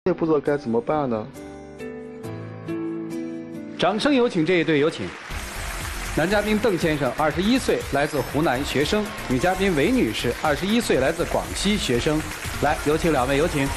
也不知道该怎么办呢。 掌声有请这一对，有请。男嘉宾邓先生，21岁，来自湖南学生；女嘉宾韦女士，21岁，来自广西学生。来，有请两位，有请。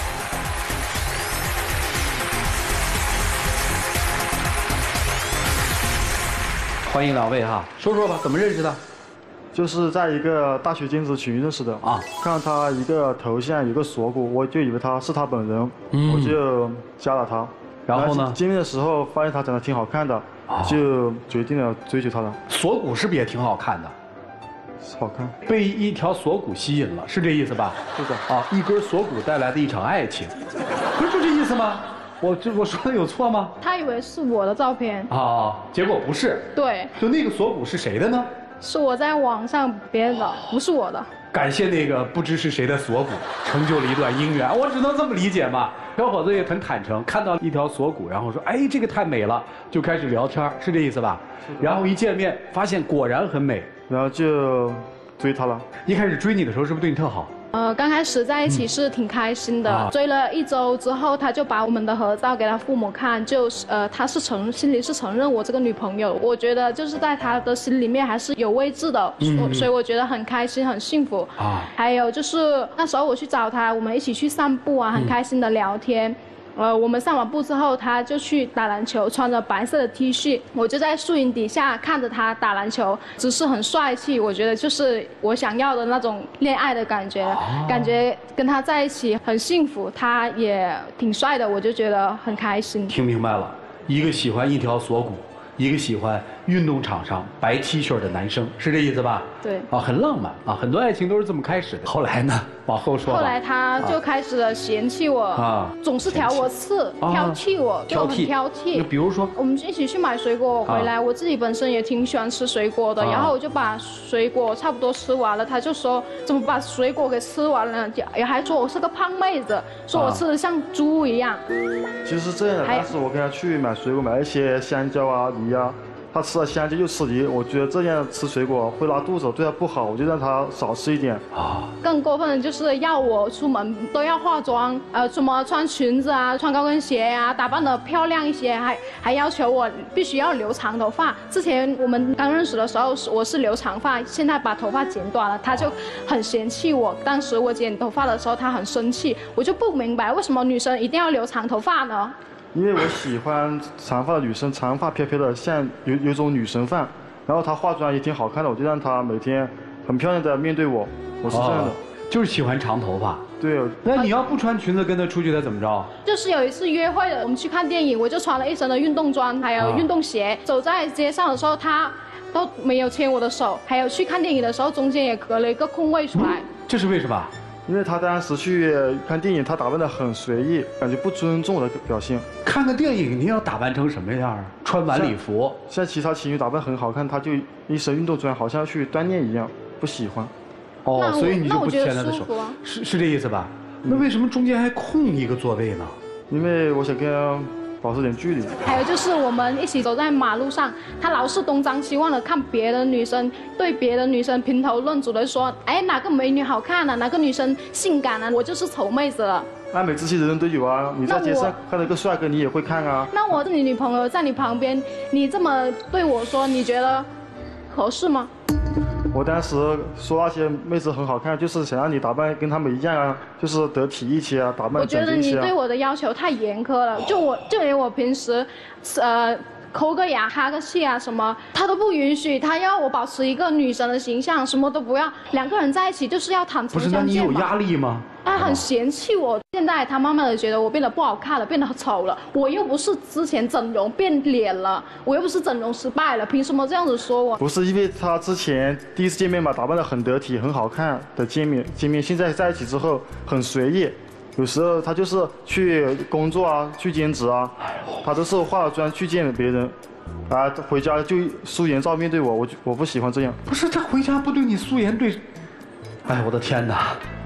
欢迎两位哈，说说吧，怎么认识的？ 就是在一个大学兼职群认识的啊，看他一个头像有个锁骨，我就以为他是他本人，我就加了他。 然后呢？ 见面的时候发现他长得挺好看的，就决定了追求他了。 锁骨是不是也挺好看的？ 好看。 被一条锁骨吸引了，是这意思吧？ 是的。 啊，一根锁骨带来的一场爱情，不是就这意思吗？我说的有错吗？ 他以为是我的照片啊，结果不是。 对。 就那个锁骨是谁的呢？ 是我在网上别人的，不是我的。 感谢那个不知是谁的锁骨，成就了一段姻缘。我只能这么理解嘛。小伙子也很坦诚，看到一条锁骨，然后说：“哎，这个太美了。”就开始聊天，是这意思吧？然后一见面，发现果然很美， 然后就追她了。 一开始追你的时候，是不是对你特好？ 刚开始在一起是挺开心的，追了1周之后，他就把我们的合照给他父母看，就是他是心里是承认我这个女朋友，我觉得就是在他的心里面还是有位置的，所以我觉得很开心很幸福啊。还有就是那时候我去找他，我们一起去散步啊，很开心的聊天。我们散完步之后，他就去打篮球，穿着白色的 T 恤，我就在树荫底下看着他打篮球，姿势很帅气，我觉得就是我想要的那种恋爱的感觉，感觉跟他在一起很幸福，他也挺帅的，我就觉得很开心。 听明白了，一个喜欢一条锁骨，一个喜欢运动场上白 T 恤的男生，是这意思吧？ 对。 啊，很浪漫啊，很多爱情都是这么开始的。后来呢？往后说。 后来他就开始了嫌弃我啊，总是挑我刺，挑剔我，就很挑剔。 比如说， 我们一起去买水果回来，我自己本身也挺喜欢吃水果的，然后我就把水果差不多吃完了，他就说怎么把水果给吃完了，也还说我是个胖妹子，说我吃的像猪一样。 其实是这样的，当时我跟他去买水果，买一些香蕉啊、梨啊。他吃了香蕉又吃梨，我觉得这样吃水果会拉肚子，对他不好，我就让他少吃一点。 更过分的就是要我出门都要化妆，什么穿裙子啊、穿高跟鞋啊，打扮得漂亮一些，还要求我必须要留长头发。之前我们刚认识的时候，我是留长发，现在把头发剪短了，他就很嫌弃我。当时我剪头发的时候，他很生气，我就不明白为什么女生一定要留长头发呢？ 因为我喜欢长发的女生，长发飘飘的，像有种女神范。然后她化妆也挺好看的，我就让她每天很漂亮的面对我。我是这样的， 就是喜欢长头发。 对。 那你要不穿裙子跟她出去，她怎么着？ 就是有一次约会的，我们去看电影，我就穿了一身的运动装，还有运动鞋，走在街上的时候，他都没有牵我的手，还有去看电影的时候，中间也隔了一个空位出来。 这是为什么？ 因为他当时去看电影，他打扮得很随意，感觉不尊重我的表现。 看个电影，你要打扮成什么样啊？穿晚礼服， 像其他情侣打扮很好看，他就一身运动装，好像去锻炼一样，不喜欢。 哦，所以你就不牵他的手，是这意思吧？那为什么中间还空一个座位呢？ 因为我想跟他保持点距离。 还有就是我们一起走在马路上，他老是东张西望的看别的女生，对别的女生评头论足的说，哎，哪个美女好看啊，哪个女生性感啊，我就是丑妹子了。 爱美之心人人都有啊，你在街上看到一个帅哥，你也会看啊。 那我是你女朋友，在你旁边，你这么对我说，你觉得合适吗？ 我当时说那些妹子很好看，就是想让你打扮跟她们一样啊，就是得体一些啊，打扮整齐一些啊。 我觉得你对我的要求太严苛了，就连我平时，抠个牙、哈个气啊什么，他都不允许，他要我保持一个女神的形象，什么都不要。两个人在一起就是要坦诚相见嘛。 不是，那你有压力吗？ 他很嫌弃我，现在他慢慢的觉得我变得不好看了，变得丑了。我又不是之前整容变脸了，我又不是整容失败了，凭什么这样子说我？ 不是因为他之前第一次见面嘛，打扮得很得体、很好看的见面，现在在一起之后很随意。有时候他就是去工作啊，去兼职啊，他都是化了妆去见别人，啊，回家就素颜照面对我，我不喜欢这样。 不是，他回家不对你素颜对，哎，我的天哪！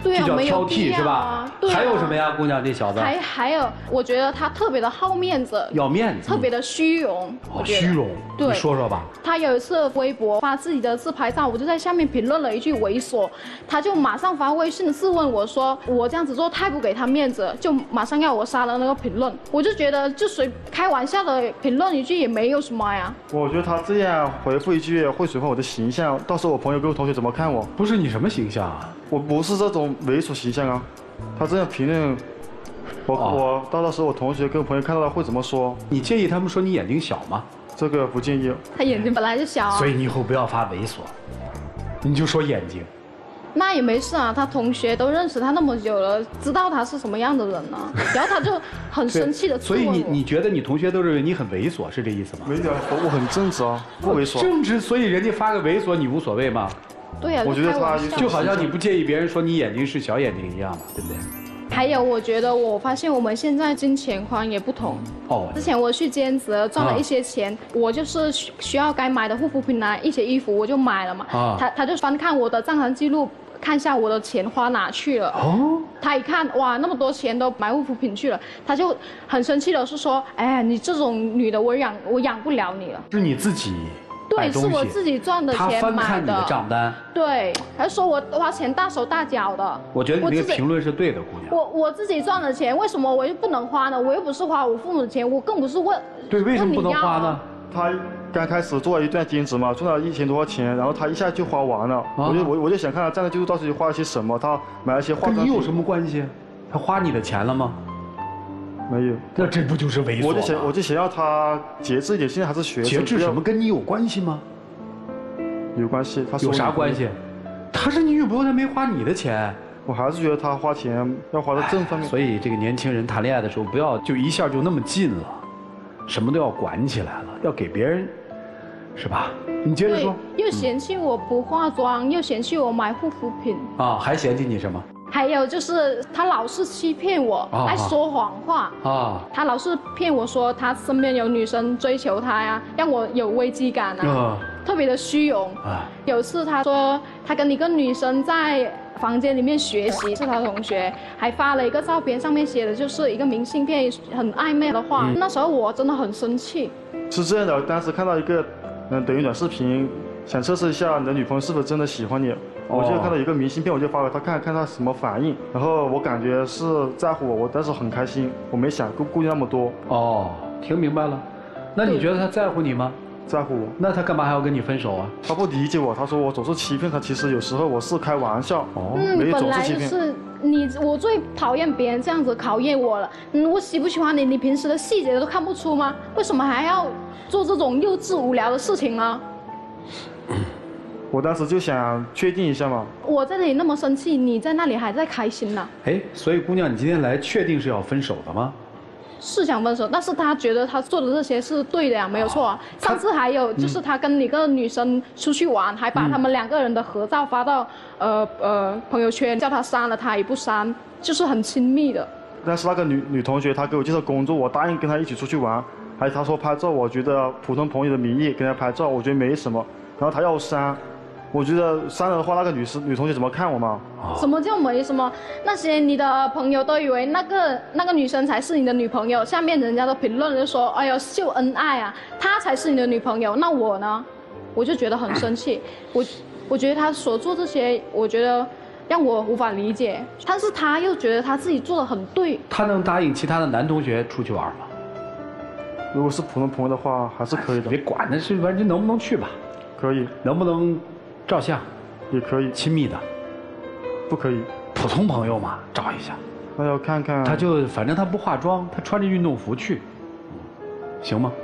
对啊， 这叫没有挑剔是吧必要啊？对啊还有什么呀，姑娘这小子？ 还有，我觉得他特别的好面子， 要面子， 特别的虚荣。我觉得虚荣。 对你说说吧。 他有一次微博发自己的自拍照，我就在下面评论了一句猥琐，他就马上发微信质问我说我这样子做太不给他面子，就马上要我删了那个评论。我就觉得就随开玩笑的评论一句也没有什么呀。 我觉得他这样回复一句会损坏我的形象，到时候我朋友跟我同学怎么看我？ 不是你什么形象啊？ 我不是这种猥琐形象啊。他这样评论，我到时候我同学跟我朋友看到了会怎么说？ 你介意他们说你眼睛小吗？ 这个不建议。 他眼睛本来就小啊。 所以你以后不要发猥琐，你就说眼睛。 那也没事啊，他同学都认识他那么久了，知道他是什么样的人呢。然后他就很生气的质所以问我。 你觉得你同学都认为你很猥琐，是这意思吗？ 没有，我很正直啊，不猥琐。 正直，所以人家发个猥琐你无所谓吗？ 对呀、 我觉得他就好像你不介意别人说你眼睛是小眼睛一样嘛，对不对？ 还有，我发现我们现在金钱观也不同。 哦， 之前我去兼职赚了一些钱，我就是需要该买的护肤品啊，一些衣服我就买了嘛。他就翻看我的账单记录，看一下我的钱花哪去了。哦，他一看哇，那么多钱都买护肤品去了，他就很生气的是说，哎，你这种女的我养不了你了。 是你自己买对， 东西， 是我自己赚的他钱买翻看你的账单。 对，他说我花钱大手大脚的。 我觉得你这个评论是对的，姑娘。 我自己赚的钱，为什么我又不能花呢？我又不是花我父母的钱，我更不是问。 对，为什么不能花呢？ 他刚开始做了一段兼职嘛，赚了1000多块钱，然后他一下就花完了。我就想看他账单记录到底花了些什么，他买了些化妆品。 跟你有什么关系？他花你的钱了吗？ 没有。 那这不就是猥琐吗？ 我就想要他节制一点，现在还是学生。 节制什么？跟你有关系吗？ 有关系。他有啥关系？他是你女朋友，他没花你的钱。 我还是觉得他花钱要花在正方面。 所以这个年轻人谈恋爱的时候，不要就一下就那么近了，什么都要管起来了，要给别人，是吧？你接着说。 又嫌弃我不化妆，又嫌弃我买护肤品。 啊，还嫌弃你什么？ 还有就是他老是欺骗我，爱说谎话啊！他老是骗我说他身边有女生追求他呀，让我有危机感啊，特别的虚荣。有一次他说他跟一个女生在房间里面学习，是他同学，还发了一个照片，上面写的就是一个明信片，很暧昧的话。那时候我真的很生气。 是这样的，当时看到一个抖音短视频，想测试一下你的女朋友是否真的喜欢你。我就看到一个明信片，我就发给他看他什么反应，然后我感觉是在乎我当时很开心，我没想顾虑那么多。 哦，听明白了。那你觉得他在乎你吗？ 在乎我。 那他干嘛还要跟你分手啊？ 他不理解我，他说我总是欺骗他，其实有时候我是开玩笑。没有总是欺骗。本来我最讨厌别人这样子考验我了。我喜不喜欢你，你平时的细节都看不出吗？为什么还要做这种幼稚无聊的事情呢？ 我当时就想确定一下嘛。 我在这里那么生气，你在那里还在开心呢。 哎，所以姑娘，你今天来确定是要分手的吗？ 是想分手，但是他觉得他做的这些是对的呀，没有错啊。上次还有就是他跟一个女生出去玩，还把他们2个人的合照发到朋友圈，叫他删了他也不删，就是很亲密的。 但是那个女同学她给我介绍工作，我答应跟她一起出去玩，还有她说拍照，我觉得普通朋友的名义跟她拍照，我觉得没什么，然后她要删。我觉得删了的话，那个女同学怎么看我嘛？ 什么叫没什么？那些你的朋友都以为那个女生才是你的女朋友，下面人家都评论就说：“哎呦，秀恩爱啊，她才是你的女朋友。”那我呢？我就觉得很生气。我觉得他所做这些，我觉得让我无法理解。但是他又觉得他自己做的很对。 他能答应其他的男同学出去玩吗？ 如果是普通朋友的话，还是可以的。 别管那是反正能不能去吧。 可以。 能不能？照相也可以， 亲密的， 不可以。 普通朋友嘛，照一下。 那要看看。 他就反正他不化妆，他穿着运动服去，行吗？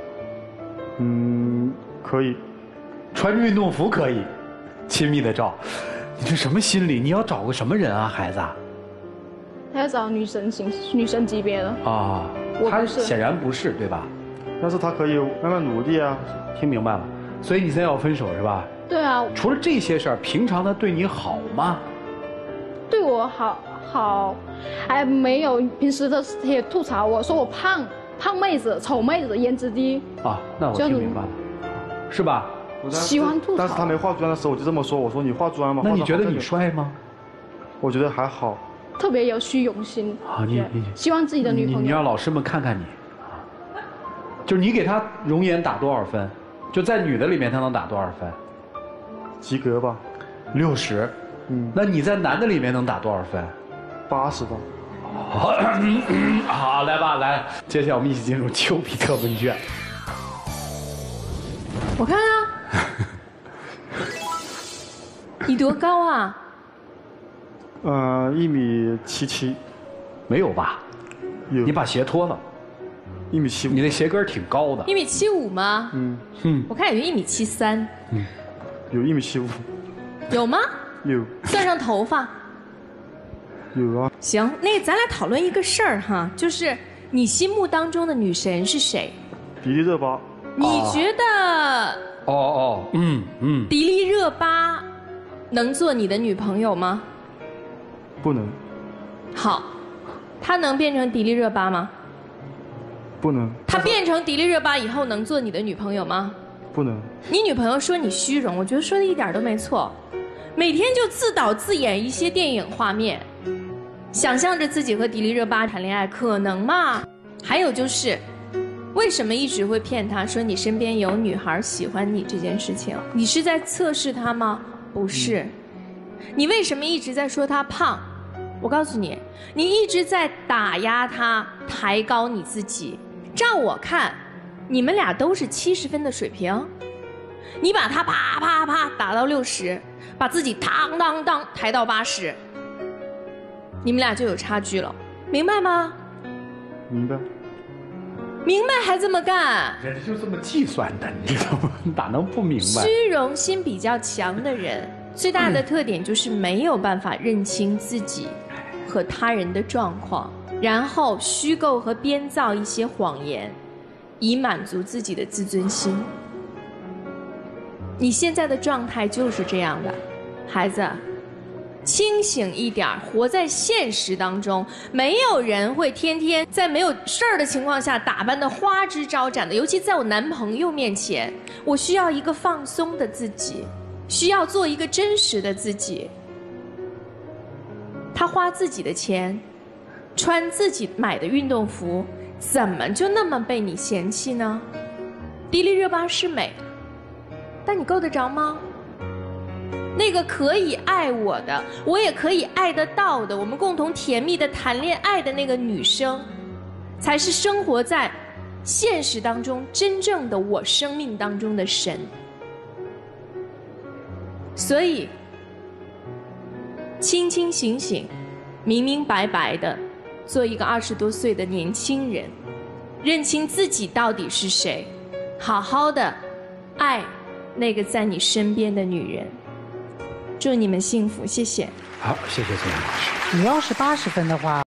可以。 穿着运动服可以，亲密的照。你这什么心理？你要找个什么人啊，孩子？ 他要找女神级别的啊。他显然不是，对吧？ 但是他可以慢慢努力啊。 听明白了。所以你现在要分手是吧？ 对啊。 除了这些事儿，平常他对你好吗？ 对我好，还没有。平时他也吐槽我说我胖妹子、丑妹子、颜值低。 啊，那我听明白了，是吧？ 喜欢吐槽。 但是他没化妆的时候，我就这么说，我说你化妆吗？ 那你觉得你帅吗？ 我觉得还好。 特别有虚荣心啊，你希望自己的女朋你友。 让老师们看看你，就是你给她容颜打多少分？就在女的里面，她能打多少分及格吧。 ？60。那你在男的里面能打多少分 ？80吧。 好，来吧，来，接下来我们一起进入丘比特问卷。 我看啊，你多高啊 1.77米。 没有吧？ 有。 你把鞋脱了。 1.75米。 你那鞋跟挺高的。 ？1.75米吗？我看有1.73米。 有1.75米。 有吗？ 有。 算上头发。 有啊。 行，那咱俩讨论一个事儿哈，就是你心目当中的女神是谁？ 迪丽热巴。 你觉得？迪丽热巴能做你的女朋友吗？ 不能。 好，她能变成迪丽热巴吗？ 不能。 她变成迪丽热巴以后能做你的女朋友吗？ 不能。 你女朋友说你虚荣，我觉得说的一点都没错。每天就自导自演一些电影画面，想象着自己和迪丽热巴谈恋爱，可能吗？还有就是，为什么一直会骗她说你身边有女孩喜欢你这件事情？你是在测试她吗？不是。你为什么一直在说她胖？我告诉你，你一直在打压她，抬高你自己。照我看，你们俩都是70分的水平，你把她啪啪啪打到60，把自己当当当抬到80，你们俩就有差距了，明白吗？ 明白。 明白还这么干？ 人家就这么计算的，你知道吗？哪能不明白？ 虚荣心比较强的人，最大的特点就是没有办法认清自己和他人的状况，然后虚构和编造一些谎言，以满足自己的自尊心。你现在的状态就是这样的，孩子，清醒一点，活在现实当中。没有人会天天在没有事儿的情况下打扮得花枝招展的，尤其在我男朋友面前，我需要一个放松的自己，需要做一个真实的自己。他花自己的钱，穿自己买的运动服，怎么就那么被你嫌弃呢？迪丽热巴是美，但你够得着吗？那个可以爱我的，我也可以爱得到的，我们共同甜蜜的谈恋爱的那个女生，才是生活在现实当中真正的我生命当中的神。所以，清清醒醒，明明白白的，做一个20多岁的年轻人，认清自己到底是谁，好好的爱那个在你身边的女人。祝你们幸福，谢谢。 好，谢谢金阳老师。 你要是80分的话。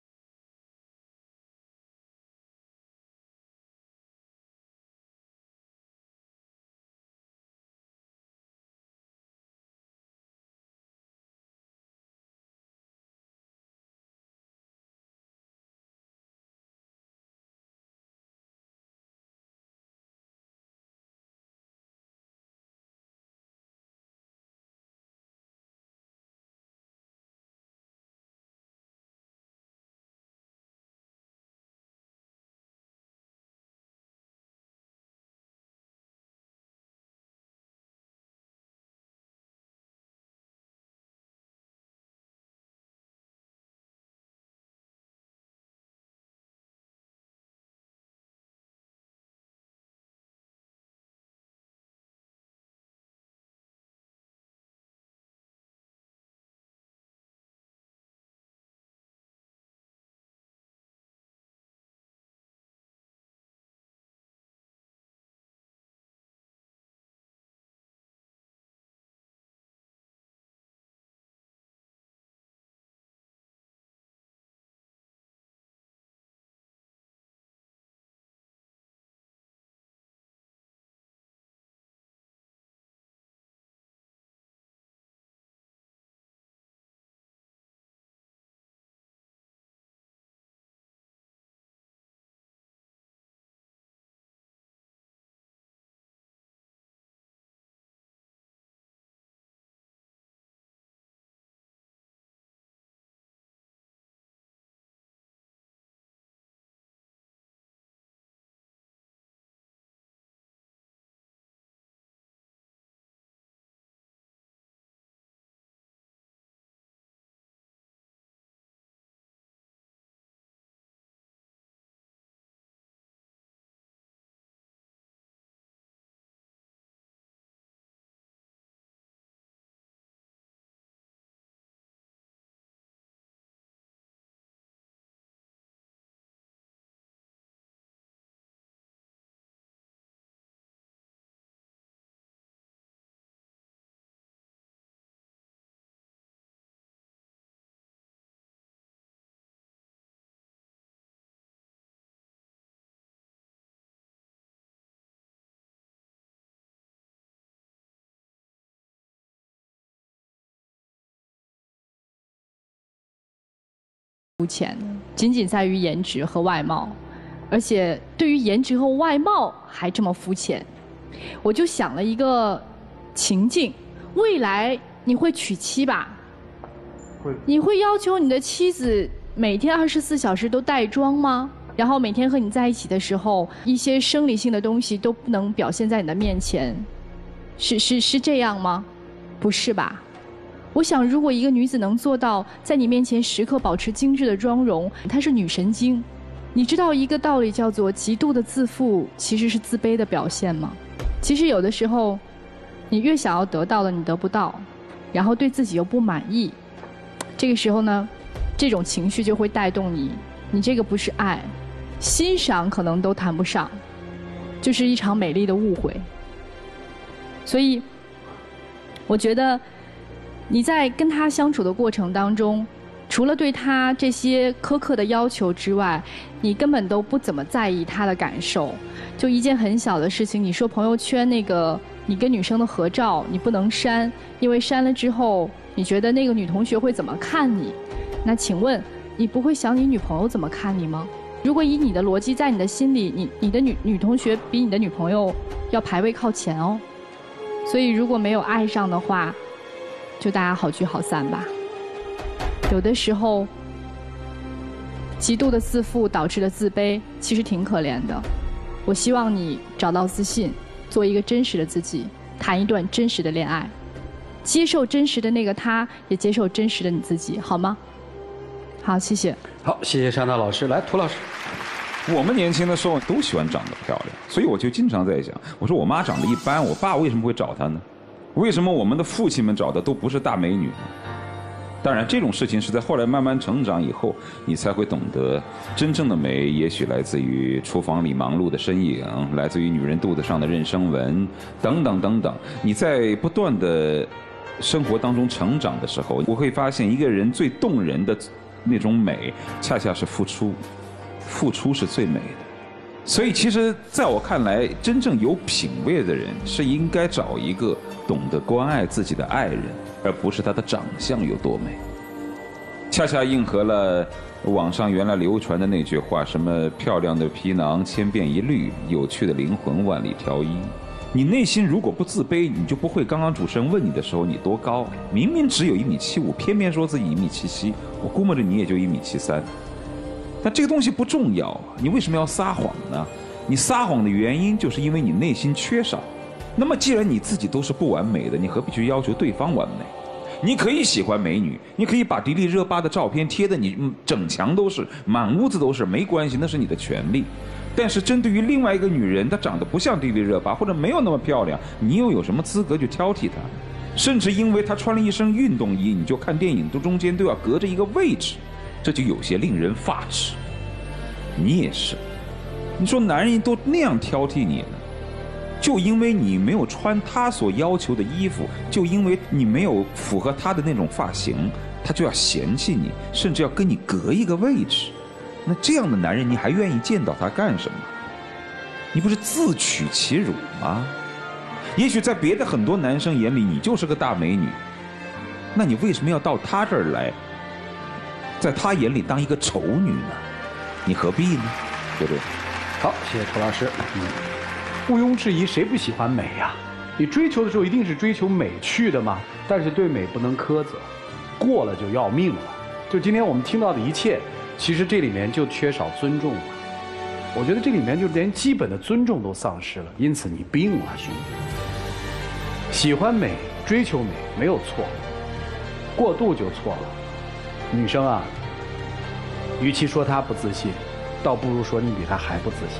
肤浅，仅仅在于颜值和外貌，而且对于颜值和外貌还这么肤浅。我就想了一个情境，未来你会娶妻吧？ 会。 你会要求你的妻子每天24小时都带妆吗？然后每天和你在一起的时候，一些生理性的东西都不能表现在你的面前，是这样吗？不是吧？我想，如果一个女子能做到在你面前时刻保持精致的妆容，她是女神经。你知道一个道理叫做极度的自负其实是自卑的表现吗？其实有的时候，你越想要得到的你得不到，然后对自己又不满意，这个时候呢，这种情绪就会带动你，你这个不是爱，欣赏可能都谈不上，就是一场美丽的误会。所以，我觉得你在跟他相处的过程当中，除了对他这些苛刻的要求之外，你根本都不怎么在意他的感受。就一件很小的事情，你说朋友圈那个你跟女生的合照你不能删，因为删了之后你觉得那个女同学会怎么看你？那请问你不会想你女朋友怎么看你吗？如果以你的逻辑，在你的心里，你的女同学比你的女朋友要排位靠前哦。所以如果没有爱上的话，就大家好聚好散吧。有的时候，极度的自负导致的自卑，其实挺可怜的。我希望你找到自信，做一个真实的自己，谈一段真实的恋爱，接受真实的那个他，也接受真实的你自己，好吗？好，谢谢。 好，谢谢莎娜老师。来，涂老师。 我们年轻的时候都喜欢长得漂亮，所以我就经常在想，我说我妈长得一般，我爸为什么会找她呢？为什么我们的父亲们找的都不是大美女呢？当然，这种事情是在后来慢慢成长以后，你才会懂得，真正的美也许来自于厨房里忙碌的身影，来自于女人肚子上的妊娠纹，等等等等。你在不断的生活当中成长的时候，我会发现一个人最动人的那种美，恰恰是付出，付出是最美的。所以其实在我看来，真正有品位的人是应该找一个懂得关爱自己的爱人，而不是他的长相有多美。恰恰应和了网上原来流传的那句话，什么漂亮的皮囊千变一律，有趣的灵魂万里挑一。你内心如果不自卑，你就不会刚刚主持人问你的时候你多高，明明只有1.75米，偏偏说自己1.77米，我估摸着你也就1.73米。但这个东西不重要啊，你为什么要撒谎呢？你撒谎的原因就是因为你内心缺少。那么既然你自己都是不完美的，你何必去要求对方完美？你可以喜欢美女，你可以把迪丽热巴的照片贴的你整墙都是，满屋子都是，没关系，那是你的权利。但是针对于另外一个女人，她长得不像迪丽热巴，或者没有那么漂亮，你又有什么资格去挑剔她？甚至因为她穿了一身运动衣，你就看电影中间都要隔着一个位置，这就有些令人发指。你也是，你说男人都那样挑剔你呢，就因为你没有穿他所要求的衣服，就因为你没有符合他的那种发型，他就要嫌弃你，甚至要跟你隔一个位置。那这样的男人你还愿意见到他干什么？你不是自取其辱吗？也许在别的很多男生眼里你就是个大美女，那你为什么要到他这儿来，在他眼里当一个丑女呢？你何必呢？对不对？ 好，谢谢涂老师。毋庸置疑，谁不喜欢美呀？你追求的时候一定是追求美去的嘛，但是对美不能苛责，过了就要命了。就今天我们听到的一切，其实这里面就缺少尊重了。我觉得这里面就连基本的尊重都丧失了，因此你病了，兄弟。喜欢美，追求美没有错，过度就错了。女生啊，与其说她不自信，倒不如说你比她还不自信。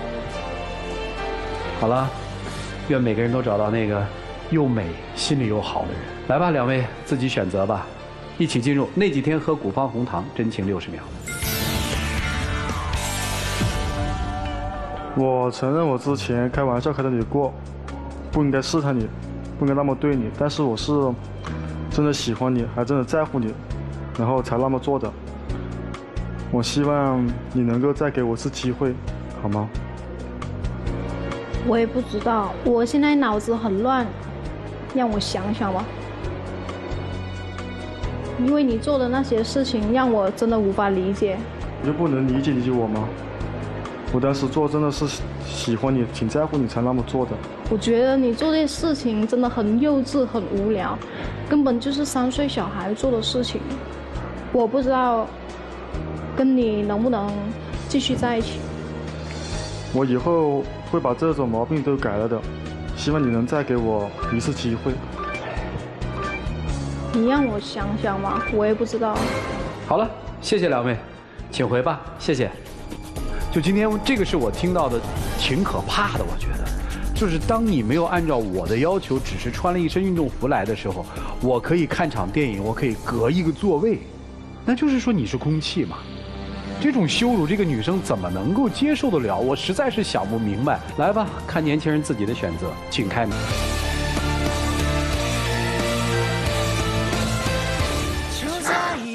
好了，愿每个人都找到那个又美心里又好的人。来吧，两位自己选择吧，一起进入那几天喝古方红糖真情60秒。 我承认我之前开玩笑开的你过，不应该试探你，不应该那么对你，但是我是真的喜欢你，还真的在乎你，然后才那么做的。我希望你能够再给我一次机会，好吗？ 我也不知道，我现在脑子很乱，让我想想吧。 因为你做的那些事情让我真的无法理解。 你就不能理解我吗？我当时做真的是喜欢你，挺在乎你才那么做的。 我觉得你做这些事情真的很幼稚、很无聊，根本就是3岁小孩做的事情。我不知道跟你能不能继续在一起。 我以后会把这种毛病都改了的，希望你能再给我一次机会。 你让我想想嘛，我也不知道。 好了，谢谢两位，请回吧，谢谢。就今天这个是我听到的挺可怕的，我觉得，就是当你没有按照我的要求，只是穿了一身运动服来的时候，我可以看场电影，我可以隔一个座位，那就是说你是空气嘛。这种羞辱，这个女生怎么能够接受得了？我实在是想不明白。来吧，看年轻人自己的选择，请开门。